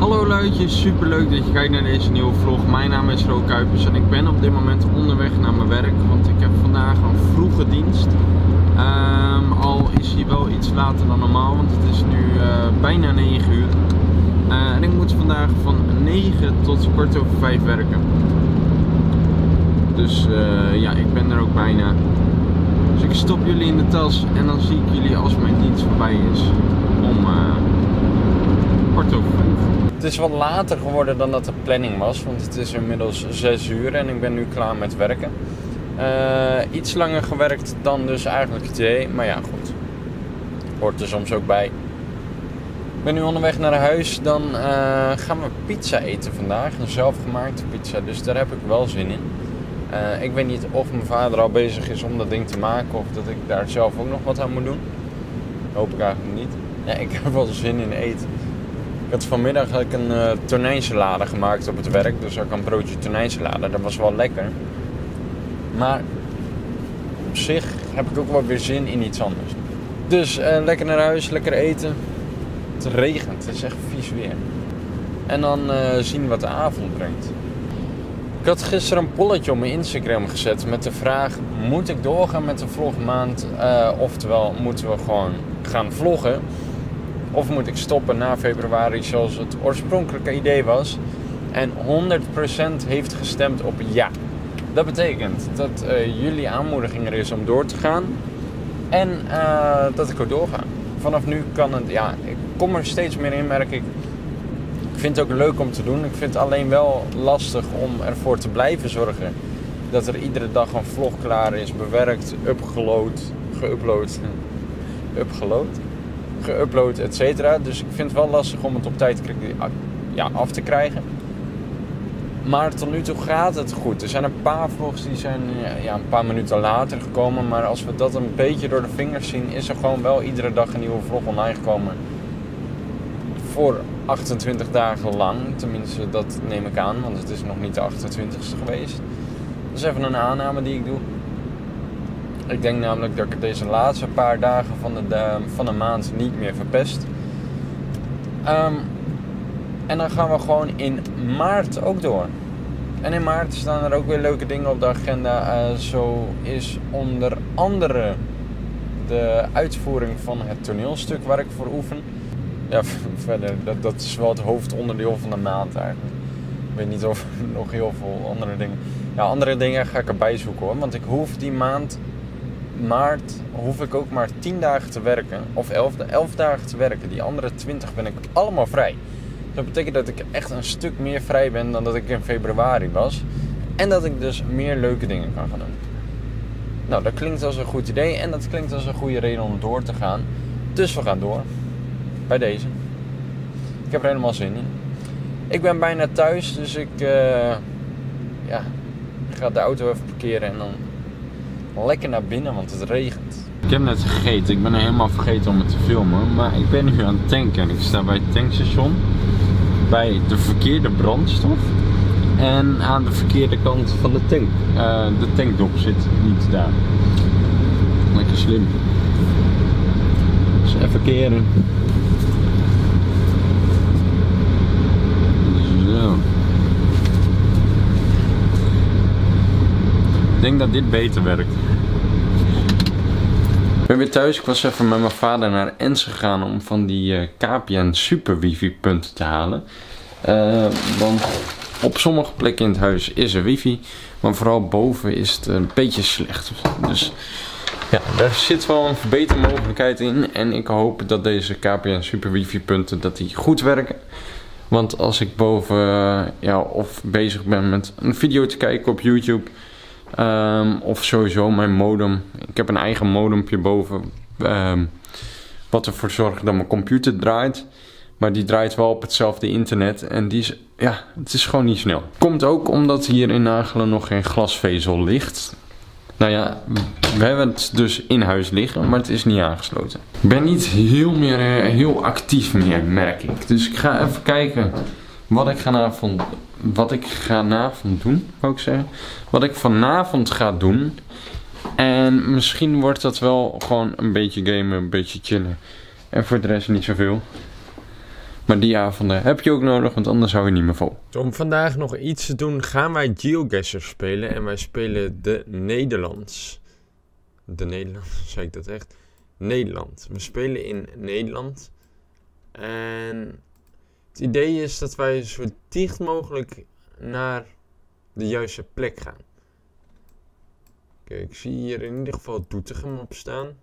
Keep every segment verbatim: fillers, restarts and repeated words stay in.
Hallo luidjes, super leuk dat je kijkt naar deze nieuwe vlog. Mijn naam is Ro Kuipers en ik ben op dit moment onderweg naar mijn werk, want ik heb vandaag een vroege dienst. Um, al is hij wel iets later dan normaal, want het is nu uh, bijna negen uur. Uh, en ik moet vandaag van negen tot kwart over vijf werken. Dus uh, ja, ik ben er ook bijna. Dus ik stop jullie in de tas en dan zie ik jullie als mijn dienst voorbij is. Om uh, kwart over vijf. Het is wat later geworden dan dat de planning was, want het is inmiddels zes uur en ik ben nu klaar met werken. Uh, iets langer gewerkt dan dus eigenlijk het idee, maar ja goed, hoort er soms ook bij. Ik ben nu onderweg naar huis, dan uh, gaan we pizza eten vandaag, een zelfgemaakte pizza, dus daar heb ik wel zin in. Uh, ik weet niet of mijn vader al bezig is om dat ding te maken of dat ik daar zelf ook nog wat aan moet doen. Dat hoop ik eigenlijk niet. Ja, ik heb wel zin in eten. Ik had vanmiddag had ik een uh, tonijnsalade gemaakt op het werk, dus ook een broodje tonijnsalade, dat was wel lekker. Maar op zich heb ik ook wel weer zin in iets anders. Dus uh, lekker naar huis, lekker eten. Het regent, het is echt vies weer. En dan uh, zien wat de avond brengt. Ik had gisteren een polletje op mijn Instagram gezet met de vraag: moet ik doorgaan met de vlogmaand? Uh, oftewel, moeten we gewoon gaan vloggen? Of moet ik stoppen na februari zoals het oorspronkelijke idee was? En honderd procent heeft gestemd op ja. Dat betekent dat uh, jullie aanmoediging er is om door te gaan. En uh, dat ik ook doorga. Vanaf nu kan het, ja, ik kom er steeds meer in, merk ik. Ik vind het ook leuk om te doen. Ik vind het alleen wel lastig om ervoor te blijven zorgen dat er iedere dag een vlog klaar is, bewerkt, upgeload, geüpload, upgeload, geüpload, et cetera. Dus ik vind het wel lastig om het op tijd ja, af te krijgen. Maar tot nu toe gaat het goed. Er zijn een paar vlogs die zijn ja, een paar minuten later gekomen. Maar als we dat een beetje door de vingers zien, is er gewoon wel iedere dag een nieuwe vlog online gekomen. Voor achtentwintig dagen lang. Tenminste, dat neem ik aan, want het is nog niet de achtentwintigste geweest. Dat is even een aanname die ik doe. Ik denk namelijk dat ik deze laatste paar dagen van de, de, van de maand niet meer verpest. Um, en dan gaan we gewoon in maart ook door. En in maart staan er ook weer leuke dingen op de agenda. Uh, zo is onder andere de uitvoering van het toneelstuk waar ik voor oefen. Ja, verder, dat, dat is wel het hoofdonderdeel van de maand eigenlijk. Ik weet niet of nog heel veel andere dingen. Ja, andere dingen ga ik erbij zoeken hoor. Want ik hoef die maand maart hoef ik ook maar tien dagen te werken. Of elf dagen te werken. Die andere twintig ben ik allemaal vrij. Dat betekent dat ik echt een stuk meer vrij ben dan dat ik in februari was. En dat ik dus meer leuke dingen kan gaan doen. Nou, dat klinkt als een goed idee. En dat klinkt als een goede reden om door te gaan. Dus we gaan door. Bij deze. Ik heb er helemaal zin in. Ik ben bijna thuis. Dus ik uh, ja, ga de auto even parkeren. En dan lekker naar binnen. Want het regent. Ik heb net gegeten. Ik ben er helemaal vergeten om het te filmen. Maar ik ben nu aan het tanken. En ik sta bij het tankstation. Bij de verkeerde brandstof. En aan de verkeerde kant van de tank. Uh, de tankdop zit niet daar. Lekker slim. Dus even keren. Zo. Ik denk dat dit beter werkt. Ik ben weer thuis. Ik was even met mijn vader naar Ens gegaan om van die uh, K P N super wifi punten te halen. Uh, want op sommige plekken in het huis is er wifi, maar vooral boven is het een beetje slecht. Dus ja, daar zit wel een verbetermogelijkheid in. En ik hoop dat deze K P N super wifi punten dat die goed werken. Want als ik boven uh, ja, of bezig ben met een video te kijken op YouTube. Um, of sowieso mijn modem. Ik heb een eigen modempje boven. Um, wat ervoor zorgt dat mijn computer draait. Maar die draait wel op hetzelfde internet. En die is, ja, het is gewoon niet snel. Komt ook omdat hier in Nagelen nog geen glasvezel ligt. Nou ja, we hebben het dus in huis liggen, maar het is niet aangesloten. Ik ben niet heel, meer, heel actief meer, merk ik. Dus ik ga even kijken wat ik vanavond, wat ik vanavond doen, wou ik zeggen. Wat ik vanavond ga doen. En misschien wordt dat wel gewoon een beetje gamen, een beetje chillen. En voor de rest niet zoveel. Maar die avonden heb je ook nodig, want anders hou je niet meer vol. Dus om vandaag nog iets te doen, gaan wij GeoGuessr spelen. En wij spelen de Nederlands. De Nederlands, zei ik dat echt? Nederland. We spelen in Nederland. En het idee is dat wij zo dicht mogelijk naar de juiste plek gaan. Kijk, ik zie hier in ieder geval Doetinchem op staan.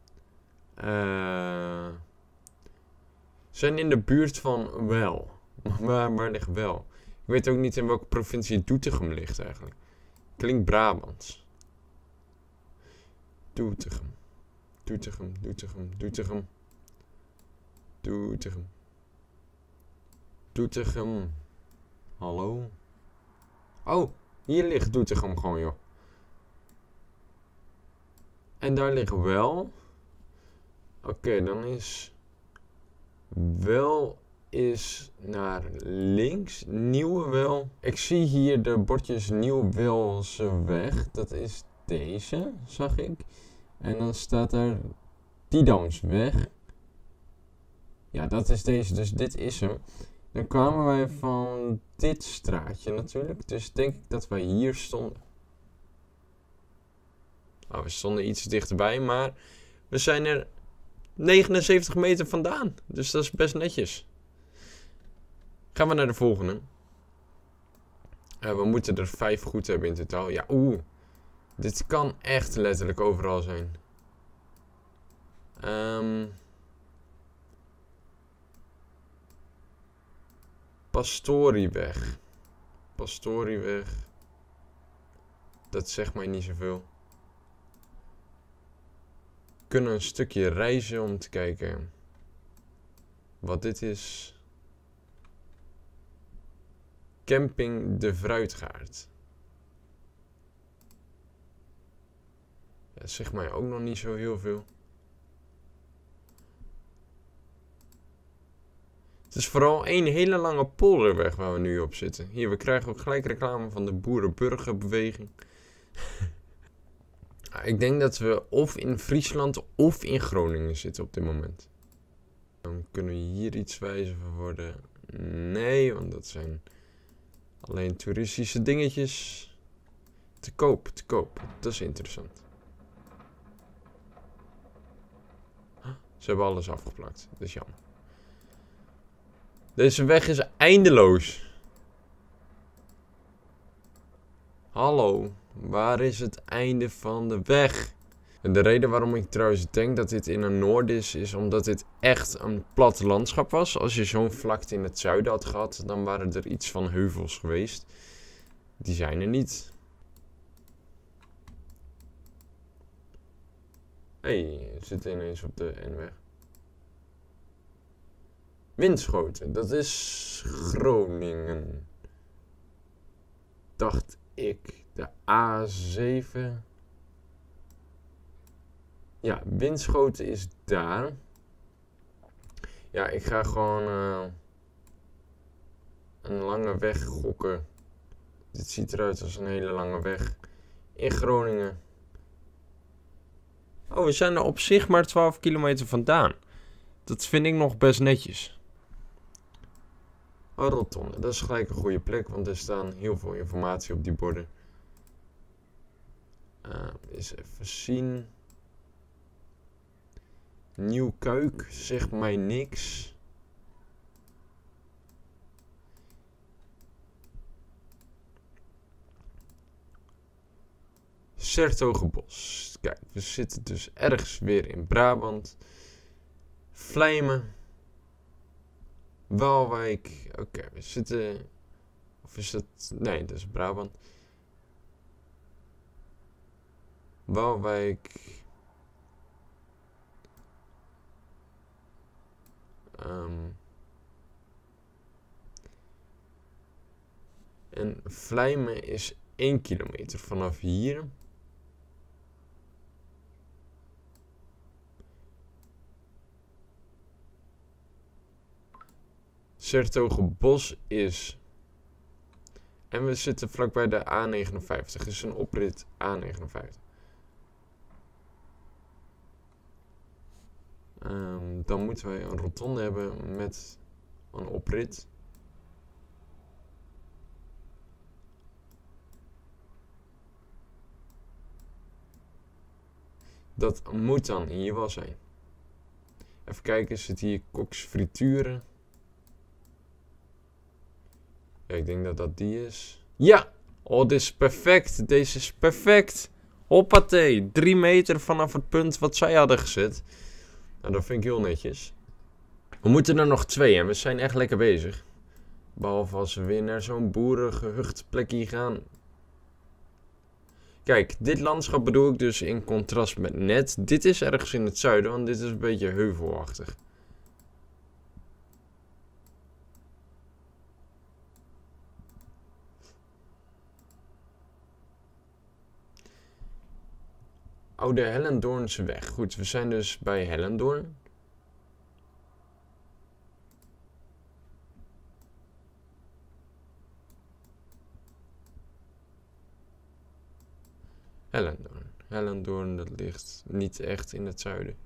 Uh, zijn in de buurt van Wel. waar, waar ligt Wel? Ik weet ook niet in welke provincie Doetinchem ligt eigenlijk. Klinkt Brabants. Doetinchem. Doetinchem, Doetinchem, Doetinchem. Doetinchem. Doetinchem. Hallo? Oh, hier ligt Doetinchem gewoon, joh. En daar ligt Wel. Oké, okay, dan is Wel is naar links. Nieuwe Wel. Ik zie hier de bordjes Nieuwe Welseweg. Dat is deze, zag ik. En dan staat er Didamsweg. Ja, dat is deze. Dus dit is hem. Dan kwamen wij van dit straatje natuurlijk. Dus denk ik dat wij hier stonden. Oh, we stonden iets dichterbij, maar we zijn er negenenzeventig meter vandaan. Dus dat is best netjes. Gaan we naar de volgende. Uh, we moeten er vijf goed hebben in totaal. Ja, oeh. Dit kan echt letterlijk overal zijn. Um, Pastorieweg. Pastorieweg. Dat zegt mij niet zoveel. We kunnen een stukje reizen om te kijken wat dit is. Camping de Fruitgaard. Ja, dat zegt mij ook nog niet zo heel veel. Het is vooral één hele lange polderweg waar we nu op zitten. Hier, we krijgen ook gelijk reclame van de boerenburgerbeweging. Ik denk dat we of in Friesland of in Groningen zitten op dit moment. Dan kunnen we hier iets wijzer van worden. Nee, want dat zijn alleen toeristische dingetjes. Te koop, te koop. Dat is interessant. Ze hebben alles afgeplakt. Dat is jammer. Deze weg is eindeloos. Hallo, waar is het einde van de weg? En de reden waarom ik trouwens denk dat dit in het noorden is, is omdat dit echt een plat landschap was. Als je zo'n vlakte in het zuiden had gehad, dan waren er iets van heuvels geweest. Die zijn er niet. Hé, hey, we zitten ineens op de N-weg. Winschoten, dat is Groningen. Dacht ik. De A zeven. Ja, Winschoten is daar. Ja, ik ga gewoon uh, een lange weg gokken. Dit ziet eruit als een hele lange weg. In Groningen. Oh, we zijn er op zich maar twaalf kilometer vandaan. Dat vind ik nog best netjes. Oh, rotonde. Dat is gelijk een goede plek, want er staan heel veel informatie op die borden. Uh, eens even zien. Nieuwkuik zegt mij niks. Sertogenbos. Kijk, we zitten dus ergens weer in Brabant. Vlijmen. Waalwijk. Oké, okay, we zitten... Of is het... Nee, dat is Brabant. Waalwijk. Um, en Vlijmen is één kilometer vanaf hier. Sertogenbos is... En we zitten vlakbij de A negenenvijftig. Dus een oprit A negenenvijftig. Um, dan moeten wij een rotonde hebben met Een oprit. Dat moet dan hier wel zijn. Even kijken, zit hier Koks frituren? Ja, ik denk dat dat die is. Ja! Oh, dit is perfect. Deze is perfect. Hoppatee. Drie meter vanaf het punt wat zij hadden gezet. Nou, dat vind ik heel netjes. We moeten er nog twee en we zijn echt lekker bezig. Behalve als we weer naar zo'n boerengehucht plekje gaan. Kijk, dit landschap bedoel ik dus in contrast met net. Dit is ergens in het zuiden, want dit is een beetje heuvelachtig. Oude Hellendoornse weg. Goed, we zijn dus bij Hellendoorn. Hellendoorn. Hellendoorn, dat ligt niet echt in het zuiden.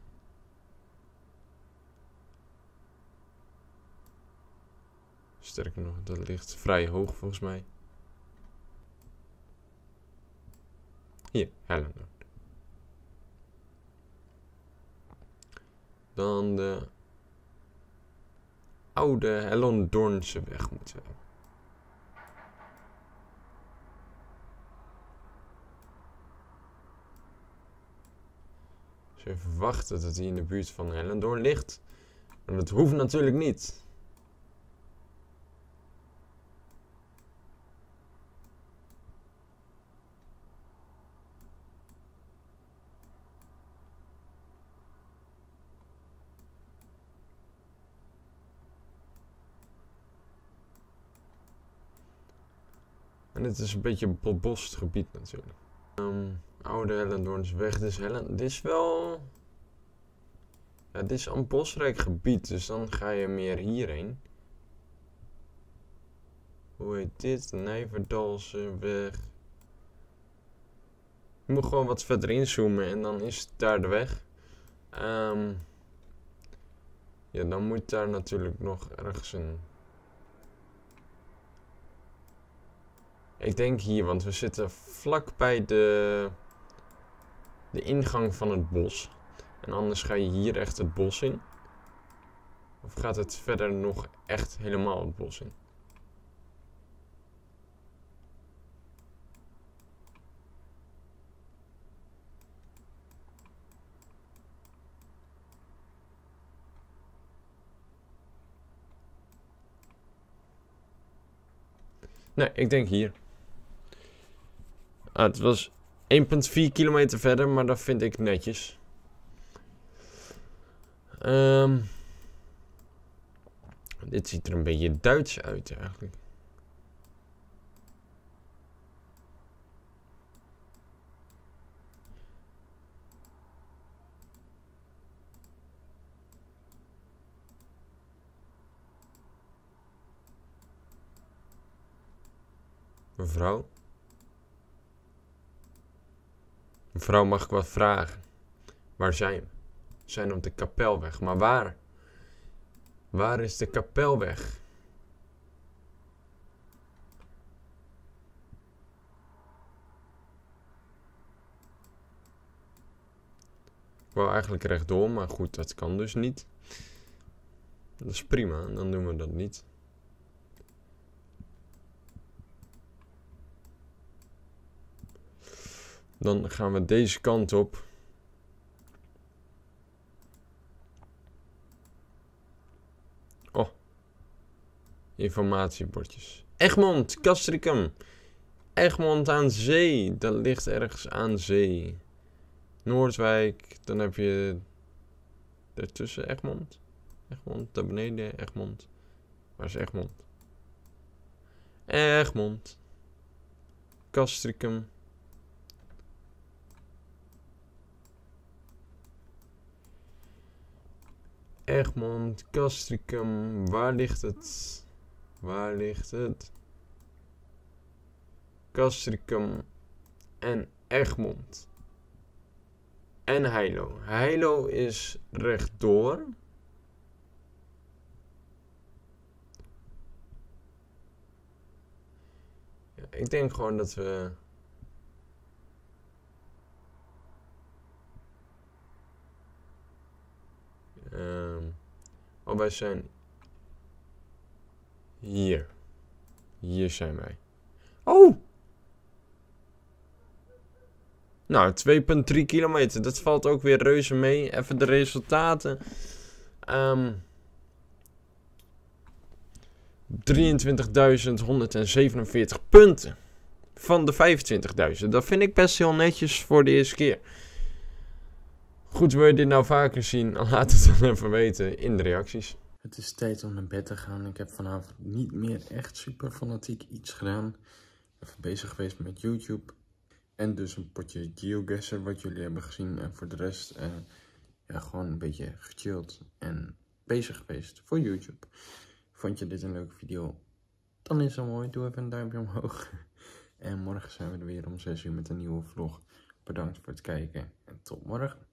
Sterker nog, dat ligt vrij hoog volgens mij. Hier, Hellendoorn. Dan de oude Hellendoornse weg moeten we. Dus even wachten dat hij in de buurt van Hellendoorn ligt. Maar dat hoeft natuurlijk niet. En dit is een beetje een bebosd gebied natuurlijk. Um, oude Hellendoornse weg. Dit is, Hellen... dit is wel... Ja, dit is een bosrijk gebied, dus dan ga je meer hierheen. Hoe heet dit? Nijverdalse weg. Je moet gewoon wat verder inzoomen en dan is daar de weg. Um, ja, dan moet daar natuurlijk nog ergens een... Ik denk hier, want we zitten vlak bij de, de ingang van het bos. En anders ga je hier echt het bos in. Of gaat het verder nog echt helemaal het bos in? Nee, ik denk hier. Ah, het was één komma vier kilometer verder, maar dat vind ik netjes. Um, dit ziet er een beetje Duits uit eigenlijk. Mevrouw? Mevrouw, mag ik wat vragen? Waar zijn we? We zijn op de Kapelweg, maar waar? Waar is de Kapelweg? Ik wou eigenlijk rechtdoor, maar goed, dat kan dus niet. Dat is prima, dan doen we dat niet. Dan gaan we deze kant op. Oh. Informatiebordjes. Egmond, Castricum. Egmond aan zee. Dat ligt ergens aan zee. Noordwijk. Dan heb je ertussen Egmond. Egmond, daar beneden Egmond. Waar is Egmond? Egmond. Castricum. Egmond, Castricum, waar ligt het? Waar ligt het? Castricum en Egmond. En Heilo. Heilo is rechtdoor. ik denk gewoon dat we... Um, oh, wij zijn... Hier. Hier zijn wij. Oh! Nou, twee komma drie kilometer. Dat valt ook weer reuze mee. Even de resultaten. Um, drieëntwintigduizend honderdzevenenveertig punten. Van de vijfentwintigduizend. Dat vind ik best heel netjes voor de eerste keer. Goed, wil je dit nou vaker zien? Laat het dan even weten in de reacties. Het is tijd om naar bed te gaan. Ik heb vanavond niet meer echt super fanatiek iets gedaan. Even bezig geweest met YouTube. En dus een potje GeoGuessr wat jullie hebben gezien. En voor de rest uh, ja, gewoon een beetje gechilled en bezig geweest voor YouTube. Vond je dit een leuke video? Dan is dat mooi. Doe even een duimpje omhoog. En morgen zijn we er weer om zes uur met een nieuwe vlog. Bedankt voor het kijken en tot morgen.